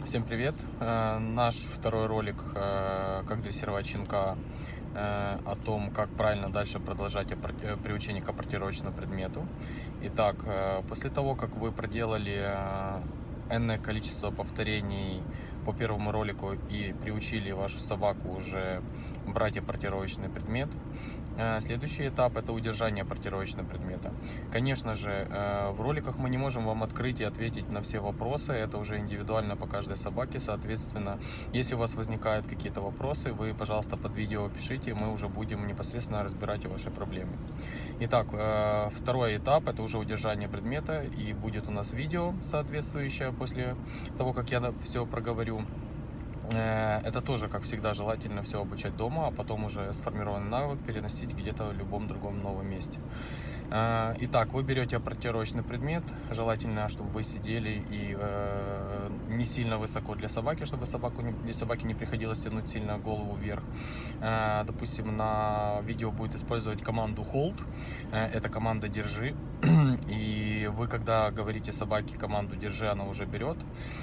Всем привет! Наш второй ролик «Как дрессировать щенка», о том, как правильно дальше продолжать приучение к аппортировочному предмету. Итак, после того, как вы проделали энное количество повторений по первому ролику и приучили вашу собаку уже брать аппортировочный предмет, следующий этап — это удержание аппортировочного предмета. Конечно же, в роликах мы не можем вам открыть и ответить на все вопросы, это уже индивидуально по каждой собаке. Соответственно, если у вас возникают какие-то вопросы, вы, пожалуйста, под видео пишите, мы уже будем непосредственно разбирать ваши проблемы. Итак, второй этап — это уже удержание предмета, и будет у нас видео соответствующее после того, как я все проговорю. Это тоже, как всегда, желательно все обучать дома, а потом уже сформированный навык переносить где-то в любом другом новом месте. Итак, вы берете аппортировочный предмет, желательно, чтобы вы сидели и не сильно высоко для собаки, чтобы собаке не приходилось тянуть сильно голову вверх. Допустим, на видео будет использовать команду Hold, это команда «Держи», и вы, когда говорите собаке команду «Держи», она уже берет,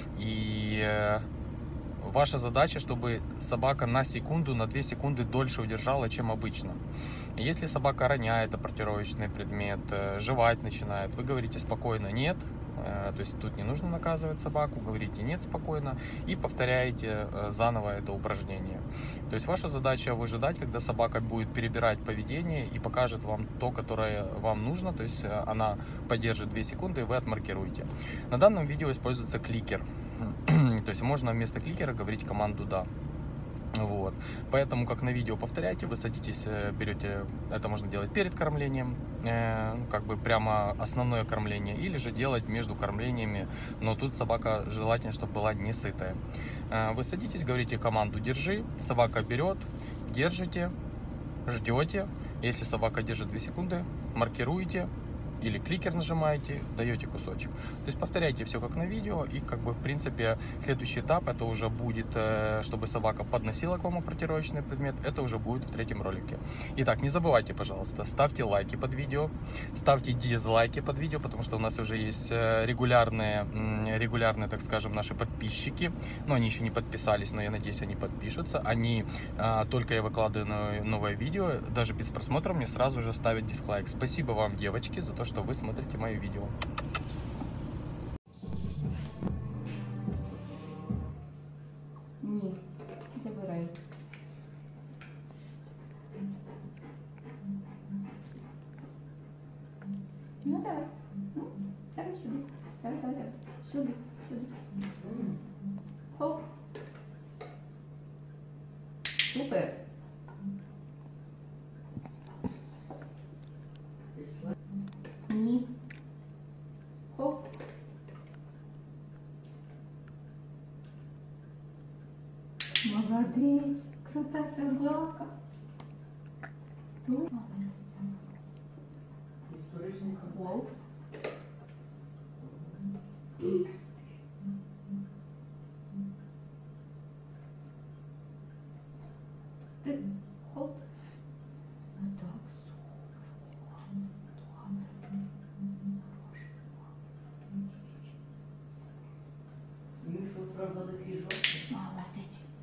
и ваша задача, чтобы собака на секунду, на 2 секунды дольше удержала, чем обычно. Если собака роняет аппортировочный предмет, жевать начинает, вы говорите спокойно «нет», то есть тут не нужно наказывать собаку, говорите «нет» спокойно и повторяете заново это упражнение. То есть ваша задача выжидать, когда собака будет перебирать поведение и покажет вам то, которое вам нужно, то есть она поддержит 2 секунды, и вы отмаркируете. На данном видео используется кликер, то есть можно вместо кликера говорить команду «да». Вот. Поэтому, как на видео, повторяйте, вы садитесь, берете, это можно делать перед кормлением, как бы прямо основное кормление, или же делать между кормлениями, но тут собака желательно, чтобы была не сытая. Вы садитесь, говорите команду «держи», собака берет, держите, ждете, если собака держит 2 секунды, маркируете, или кликер нажимаете, даете кусочек. То есть повторяйте все как на видео, и как бы в принципе следующий этап это уже будет, чтобы собака подносила к вам аппортировочный предмет, это уже будет в 3-м ролике. Итак, не забывайте, пожалуйста, ставьте лайки под видео, ставьте дизлайки под видео, потому что у нас уже есть регулярные, так скажем, наши подписчики, но они еще не подписались, но я надеюсь, они подпишутся. Они, только я выкладываю новое видео, даже без просмотра, мне сразу же ставят дизлайк. Спасибо вам, девочки, за то, что вы смотрите мои видео. Ні, забирай. Ну давай. Ну, давай сюди. Давай. Сюди. Хоп. Супер. Ні. Хоп. Молодець. Крута собака. Історичний Волк. Ти. Хоп. Отак. Він, правда, такий жовтий. Молодець.